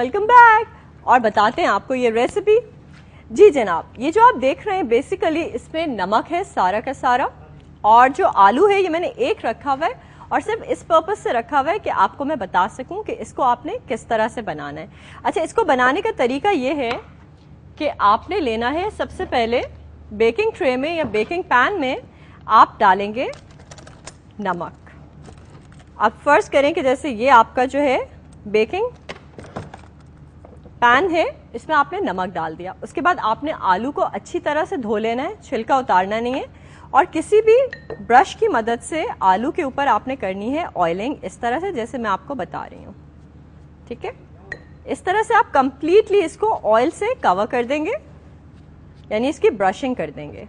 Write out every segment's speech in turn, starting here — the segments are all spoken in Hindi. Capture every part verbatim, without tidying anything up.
Welcome back. और बताते हैं आपको ये रेसिपी। जी जनाब, ये जो आप देख रहे हैं बेसिकली इसमें नमक है सारा का सारा, और जो आलू है ये मैंने एक रखा हुआ है और सिर्फ इस पर्पस से रखा हुआ है कि आपको मैं बता सकूं कि इसको आपने किस तरह से बनाना है। अच्छा, इसको बनाने का तरीका ये है कि आपने लेना है सबसे पहले बेकिंग ट्रे में या बेकिंग पैन में आप डालेंगे नमक। आप फर्स्ट करें कि जैसे ये आपका जो है बेकिंग पैन है, इसमें आपने नमक डाल दिया। उसके बाद आपने आलू को अच्छी तरह से धो लेना है, छिलका उतारना नहीं है, और किसी भी ब्रश की मदद से आलू के ऊपर आपने करनी है ऑयलिंग, इस तरह से जैसे मैं आपको बता रही हूँ। ठीक है, इस तरह से आप कंप्लीटली इसको ऑयल से कवर कर देंगे, यानी इसकी ब्रशिंग कर देंगे।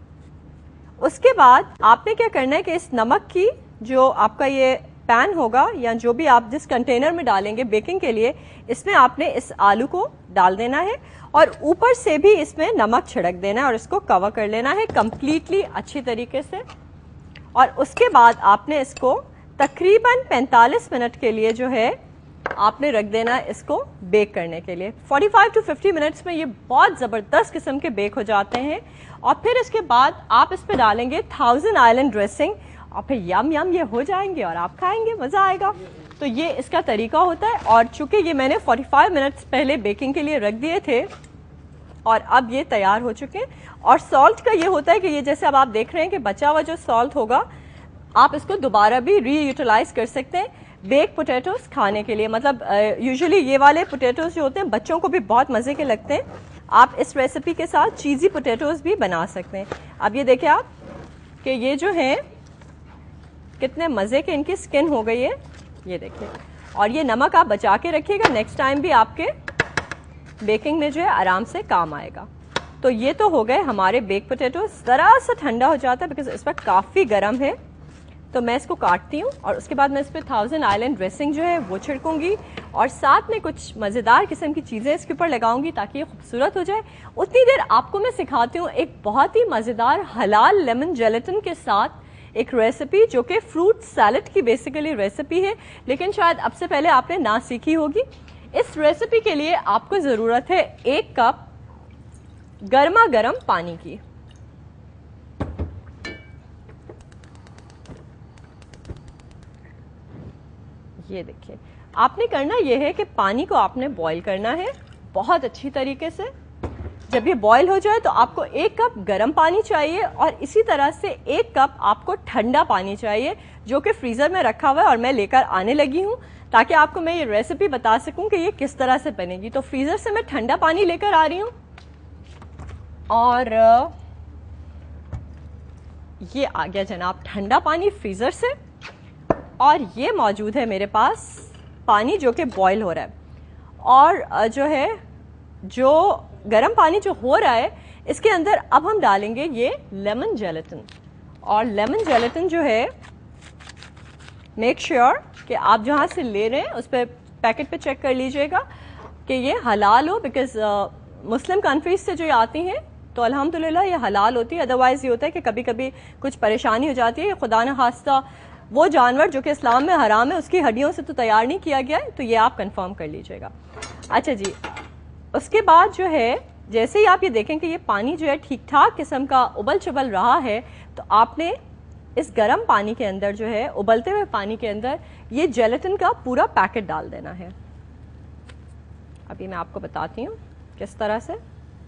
उसके बाद आपने क्या करना है कि इस नमक की जो आपका ये पैन होगा या जो भी आप जिस कंटेनर में डालेंगे बेकिंग के लिए, इसमें आपने इस आलू को डाल देना है और ऊपर से भी इसमें नमक छिड़क देना है और इसको कवर कर लेना है कंप्लीटली अच्छी तरीके से। और उसके बाद आपने इसको तकरीबन पैंतालीस मिनट के लिए जो है आपने रख देना है इसको बेक करने के लिए। पैंतालीस टू पचास मिनट्स में ये बहुत ज़बरदस्त किस्म के बेक हो जाते हैं। और फिर इसके बाद आप इस पर डालेंगे थाउजेंड आइलैंड ड्रेसिंग और फिर यम यम ये हो जाएंगे और आप खाएंगे, मज़ा आएगा। तो ये इसका तरीका होता है। और चूंकि ये मैंने पैंतालीस मिनट्स पहले बेकिंग के लिए रख दिए थे और अब ये तैयार हो चुके हैं। और सॉल्ट का ये होता है कि ये जैसे अब आप देख रहे हैं कि बचा हुआ जो सॉल्ट होगा आप इसको दोबारा भी रीयूटिलाइज कर सकते हैं बेक पोटैटोज खाने के लिए। मतलब यूजुअली ये वाले पोटैटोज जो होते हैं बच्चों को भी बहुत मज़े के लगते हैं। आप इस रेसिपी के साथ चीज़ी पोटैटोज भी बना सकते हैं। अब ये देखिए आप कि ये जो हैं कितने मज़े के इनकी स्किन हो गई है, ये देखिए। और ये नमक आप बचा के रखिएगा, नेक्स्ट टाइम भी आपके बेकिंग में जो है आराम से काम आएगा। तो ये तो हो गए हमारे बेक पोटैटोज। ज़रा सा ठंडा हो जाता है बिकॉज इस पर काफ़ी गर्म है, तो मैं इसको काटती हूँ और उसके बाद मैं इस पर थाउजेंड आइलैंड ड्रेसिंग जो है वो छिड़कूंगी और साथ में कुछ मज़ेदार किस्म की चीज़ें इसके ऊपर लगाऊंगी ताकि ये खूबसूरत हो जाए। उतनी देर आपको मैं सिखाती हूँ एक बहुत ही मज़ेदार हलाल लेमन जेलेटिन के साथ एक रेसिपी जो कि फ्रूट सैलेड की बेसिकली रेसिपी है, लेकिन शायद अब से पहले आपने ना सीखी होगी। इस रेसिपी के लिए आपको ज़रूरत है एक कप गर्मा गर्म पानी की। ये देखिए, आपने करना यह है कि पानी को आपने बॉईल करना है बहुत अच्छी तरीके से। जब ये बॉईल हो जाए तो आपको एक कप गर्म पानी चाहिए और इसी तरह से एक कप आपको ठंडा पानी चाहिए जो कि फ्रीज़र में रखा हुआ है और मैं लेकर आने लगी हूँ ताकि आपको मैं ये रेसिपी बता सकूं कि ये किस तरह से बनेगी। तो फ्रीज़र से मैं ठंडा पानी लेकर आ रही हूँ और ये आ गया जनाब ठंडा पानी फ्रीज़र से। और ये मौजूद है मेरे पास पानी जो कि बॉईल हो रहा है। और जो है जो गर्म पानी जो हो रहा है इसके अंदर अब हम डालेंगे ये लेमन जेलेटिन। और लेमन जेलेटिन जो है मेक श्योर sure कि आप जहाँ से ले रहे हैं उस पर पैकेट पे चेक कर लीजिएगा कि ये हलाल हो, बिकॉज मुस्लिम कंट्रीज से जो ये आती हैं तो अल्हम्दुलिल्लाह ये हलाल होती है। अदरवाइज ये होता है कि कभी कभी कुछ परेशानी हो जाती है, खुदा न खास्ता वो जानवर जो कि इस्लाम में हराम है उसकी हड्डियों से तो तैयार नहीं किया गया है, तो ये आप कंफर्म कर लीजिएगा। अच्छा जी, उसके बाद जो है जैसे ही आप ये देखें कि ये पानी जो है ठीक ठाक किस्म का उबल चुबल रहा है तो आपने इस गर्म पानी के अंदर जो है उबलते हुए पानी के अंदर ये जेलेटिन का पूरा पैकेट डाल देना है। अभी मैं आपको बताती हूँ किस तरह से।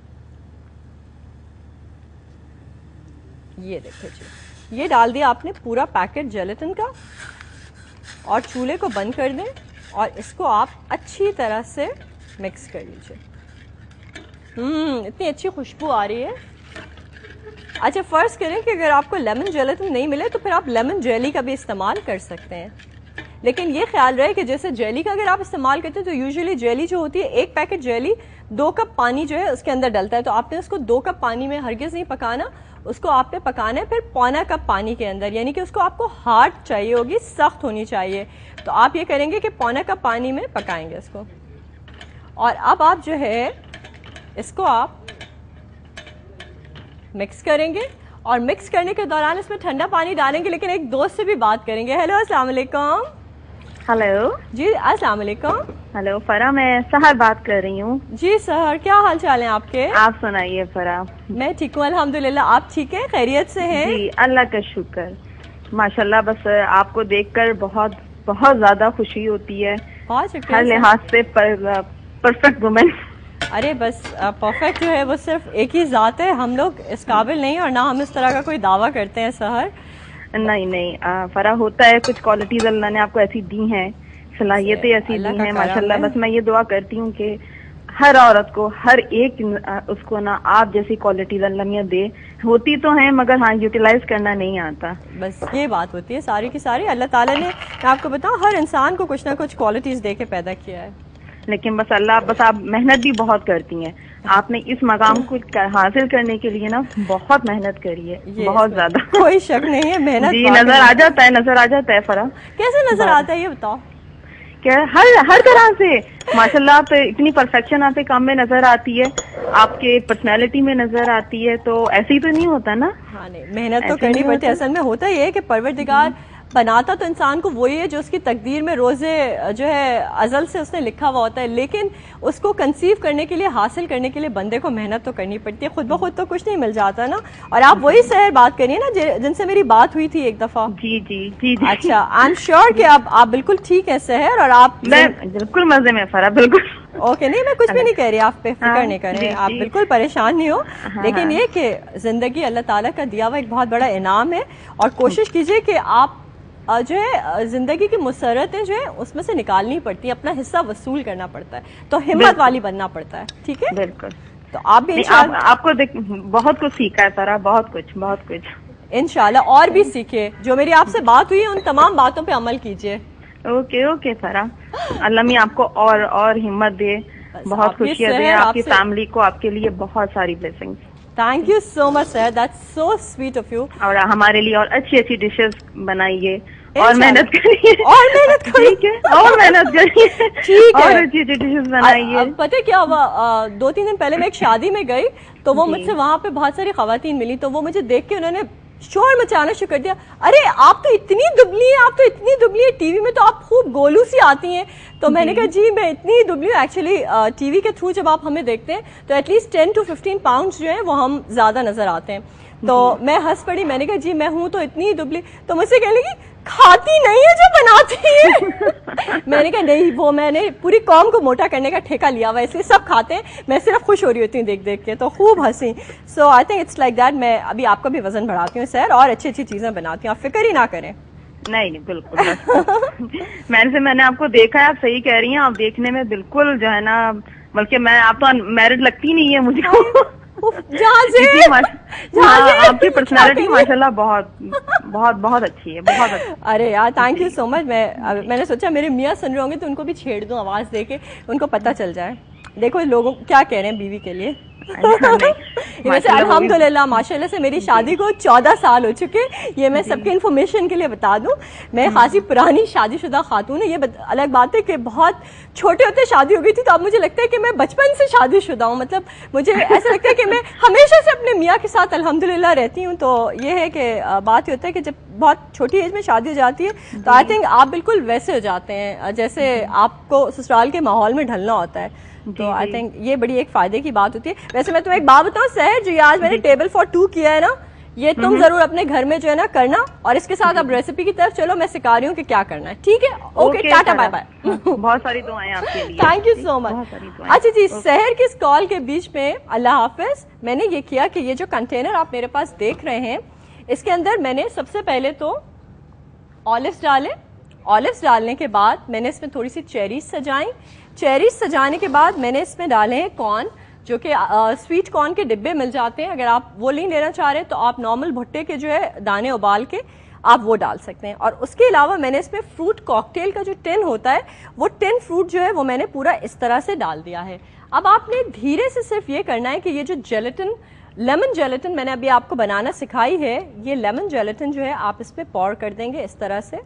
ये देखिए जी, ये डाल दिया आपने पूरा पैकेट जेलेटिन का और चूल्हे को बंद कर दें और इसको आप अच्छी तरह से मिक्स कर लीजिए। हम्म इतनी अच्छी खुशबू आ रही है। अच्छा, फर्ज करें कि अगर आपको लेमन जेलेटिन नहीं मिले तो फिर आप लेमन जेली का भी इस्तेमाल कर सकते हैं, लेकिन ये ख्याल रहे कि जैसे जेली का अगर आप इस्तेमाल करते हैं तो यूजुअली जेली जो होती है एक पैकेट जेली दो कप पानी जो है उसके अंदर डलता है, तो आपने उसको दो कप पानी में हरगिज़ नहीं पकाना, उसको आपने पकाना है फिर पौना कप पानी के अंदर, यानी कि उसको आपको हार्ड चाहिए होगी, सख्त होनी चाहिए। तो आप ये करेंगे कि पौना कप पानी में पकाएंगे इसको। और अब आप जो है इसको आप मिक्स करेंगे और मिक्स करने के दौरान इसमें ठंडा पानी डालेंगे, लेकिन एक दोस्त से भी बात करेंगे। हेलो, अस्सलाम वालेकुम। हेलो जी, अस्सलाम वालेकुम। हेलो फरा, मैं सहर बात कर रही हूँ। जी सहर, क्या हाल चाल है आपके? आप सुनाइए फरा। मैं ठीक हूँ अल्हम्दुलिल्लाह। आप ठीक है, खैरियत से हैं? जी अल्लाह का शुक्र, माशाल्लाह। बस आपको देखकर बहुत बहुत ज्यादा खुशी होती है, बहुत शुक्रिया। हर लिहाज से पर, परफेक्ट वुमेन। अरे बस परफेक्ट जो है वो सिर्फ एक ही जात है, हम लोग इस काबिल नहीं और ना हम इस तरह का कोई दावा करते हैं सहर। नहीं नहीं आ, फरा, होता है कुछ क्वालिटीज अल्लाह ने आपको ऐसी दी हैं, सलाहियतें ऐसी दी हैं माशाल्लाह। बस मैं ये दुआ करती हूँ कि हर औरत को, हर एक उसको ना आप जैसी क्वालिटीज अल्लाह मियां दे। होती तो है मगर हाँ यूटिलाइज करना नहीं आता। बस ये बात होती है सारी की सारी। अल्लाह ताला ने, मैं आपको बताऊं, हर इंसान को कुछ ना कुछ क्वालिटीज दे के पैदा किया है। लेकिन बस अल्लाह, बस आप मेहनत भी बहुत करती हैं। आपने इस मकाम को हासिल करने के लिए ना बहुत मेहनत करी है, बहुत ज्यादा। कोई शक नहीं है, मेहनत जी नजर आ जाता है, नजर आ जाता है फरा। कैसे नजर आता है ये बताओ? क्या हर हर तरह से माशाल्लाह, आप इतनी परफेक्शन आपके काम में नजर आती है, आपके पर्सनालिटी में नजर आती है, तो ऐसे ही तो नहीं होता ना। हाँ नहीं, मेहनत तो करनी पड़ती है। असल में होता ये है कि परवरदिगार बनाता तो इंसान को वही है जो उसकी तकदीर में रोजे जो है अजल से उसने लिखा हुआ होता है, लेकिन उसको कंसीव करने के लिए, हासिल करने के लिए बंदे को मेहनत तो करनी पड़ती है। खुद ब खुद तो कुछ नहीं मिल जाता ना। और आप वही सहर बात करिए ना जिनसे मेरी बात हुई थी एक दफा। जी जी जी, जी। अच्छा, आई एम श्योर कि आप आप बिल्कुल ठीक है सहर, और आप मैं बिल्कुल मजे में फरा, बिल्कुल ओके। नहीं, मैं कुछ भी नहीं कह रही, आप पे फिक्र नहीं करें, आप बिल्कुल परेशान नहीं हो। लेकिन ये कि जिंदगी अल्लाह ताला का दिया हुआ एक बहुत बड़ा इनाम है, और कोशिश कीजिए कि आप जो है जिंदगी की मुसरतें जो है उसमें से निकालनी पड़ती है, अपना हिस्सा वसूल करना पड़ता है, तो हिम्मत वाली बनना पड़ता है। ठीक है, बिल्कुल। तो आप भी आप, आपको देख बहुत कुछ सीखा है फरा, बहुत कुछ बहुत कुछ इंशाल्लाह और भी सीखे। जो मेरी आपसे बात हुई है उन तमाम बातों पे अमल कीजिए। ओके ओके फरा, अल्लाह मियां आपको और और हिम्मत दे, बहुत खुशियां दे आपकी फैमिली को, आपके लिए बहुत सारी blessings. Thank you so much sir, that's so sweet of you. और हमारे लिए और अच्छी अच्छी डिशेस बनाइए, और मेहनत करिए, और मेहनत करिए, और मेहनत करिए, ठीक है, और अच्छी अच्छी डिशेस बनाइए। अब पता है क्या हुआ, दो तीन दिन पहले मैं एक शादी में गई, तो वो मुझसे वहां पे बहुत सारी खवातीन मिली, तो वो मुझे देख के उन्होंने शोर मचाना शुरू कर दिया, अरे आप तो इतनी दुबली हैं, आप तो इतनी दुबली है, टीवी में तो आप खूब गोलू सी आती हैं। तो मैंने कहा जी मैं इतनी दुबली हूँ, एक्चुअली टीवी के थ्रू जब आप हमें देखते हैं तो at least ten to fifteen pound जो है वो हम ज्यादा नजर आते हैं। तो मैं हंस पड़ी, मैंने कहा जी मैं हूं तो इतनी दुबली। तो मुझसे कहने लगी खाती नहीं है जो बनाती है। मैंने कहा नहीं, वो मैंने पूरी कौम को मोटा करने का ठेका लिया हुआ है, इसलिए सब खाते हैं, मैं सिर्फ खुश हो रही होती हूँ देख देख के। तो खूब हंसी। So I think it's like that. मैं अभी आपका भी वजन बढ़ाती हूँ सर, और अच्छी अच्छी चीजें बनाती हूँ, आप फिक्र ही ना करें। नहीं नहीं बिल्कुल। मैंने से मैंने आपको देखा है, आप सही कह रही हैं, आप देखने में बिल्कुल जो है ना, बल्कि मैं आप तो मैरिड लगती नहीं है मुझको। जहाँ से आपकी पर्सनालिटी माशाल्लाह बहुत बहुत बहुत अच्छी है, बहुत अच्छी। अरे यार थैंक यू सो मच। मैं मैंने सोचा मेरे मियाँ सुन रहे होंगे तो उनको भी छेड़ दूं आवाज देके, उनको पता चल जाए देखो लोगों क्या कह रहे हैं बीवी के लिए। वैसे अल्हम्दुलिल्लाह माशाल्लाह से मेरी शादी को चौदह साल हो चुके, ये मैं सबके इन्फॉर्मेशन के लिए बता दूं। मैं खासी पुरानी शादीशुदा खातून है। ये अलग बात है कि बहुत छोटे होते शादी हो गई थी, तो अब मुझे लगता है कि मैं बचपन से शादीशुदा हूँ। मतलब मुझे ऐसा लगता है कि मैं हमेशा से अपने मियाँ के साथ अल्हम्दुलिल्लाह रहती हूँ। तो ये है कि बात ये होता है कि जब बहुत छोटी एज में शादी हो जाती है तो आई थिंक आप बिल्कुल वैसे हो जाते हैं जैसे आपको ससुराल के माहौल में ढलना होता है। तो आई थिंक ये बड़ी एक फायदे की बात होती है। वैसे मैं तुम्हें एक बात बताऊं सहर, जो आज मैंने टेबल फॉर टू किया है ना, ये तुम जरूर अपने घर में जो है ना करना, और इसके साथ अब रेसिपी की तरफ चलो, मैं सिखा रही हूँ कि क्या करना है। ठीक है, ओके, टाटा बाय बाय। बहुत सारी दुआएं आपके लिए। Thank you so much. अच्छा जी, सहर की इस कॉल के बीच में अल्लाह हाफिज। मैंने ये किया कि ये जो कंटेनर आप मेरे पास देख रहे हैं, इसके अंदर मैंने सबसे पहले तो ऑलिव्स डाले। ऑलिव्स डालने के बाद मैंने इसमें थोड़ी सी चेरीज सजाई। चेरीज सजाने के बाद मैंने इसमें डाले हैं कॉर्न, जो कि स्वीट कॉर्न के डिब्बे मिल जाते हैं। अगर आप वो नहीं लेना चाह रहे तो आप नॉर्मल भुट्टे के जो है दाने उबाल के आप वो डाल सकते हैं। और उसके अलावा मैंने इसमें फ्रूट कॉकटेल का जो टिन होता है, वो टिन फ्रूट जो है वो मैंने पूरा इस तरह से डाल दिया है। अब आपने धीरे से सिर्फ ये करना है कि ये जो जेलेटिन, लेमन जेलेटिन मैंने अभी आपको बनाना सिखाई है, ये लेमन जेलेटिन जो है आप इस पे पॉर कर देंगे इस तरह से,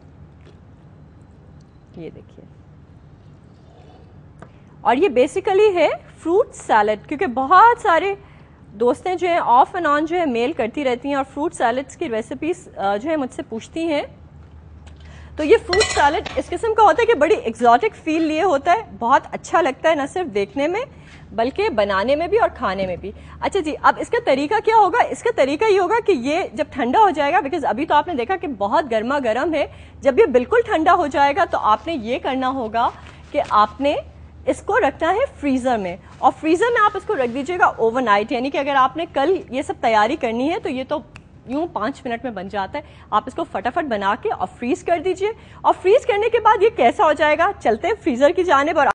ये देखिए। और ये बेसिकली है फ्रूट सैलड, क्योंकि बहुत सारे दोस्तें जो है ऑफ एंड ऑन जो है मेल करती रहती हैं और फ्रूट सैलड्स की रेसिपीज जो है मुझसे पूछती हैं। तो ये फ्रूट सैलेड इस किस्म का होता है कि बड़ी एग्जॉटिक फील लिए होता है, बहुत अच्छा लगता है न सिर्फ देखने में बल्कि बनाने में भी और खाने में भी। अच्छा जी, अब इसका तरीका क्या होगा? इसका तरीका ये होगा कि ये जब ठंडा हो जाएगा, बिकॉज अभी तो आपने देखा कि बहुत गर्मा गर्म है, जब ये बिल्कुल ठंडा हो जाएगा तो आपने ये करना होगा कि आपने इसको रखना है फ्रीजर में, और फ्रीजर में आप इसको रख दीजिएगा ओवरनाइट, यानी कि अगर आपने कल ये सब तैयारी करनी है तो ये तो यूं पाँच मिनट में बन जाता है। आप इसको फटाफट बना के और फ्रीज कर दीजिए, और फ्रीज करने के बाद ये कैसा हो जाएगा, चलते हैं फ्रीजर की जानिब और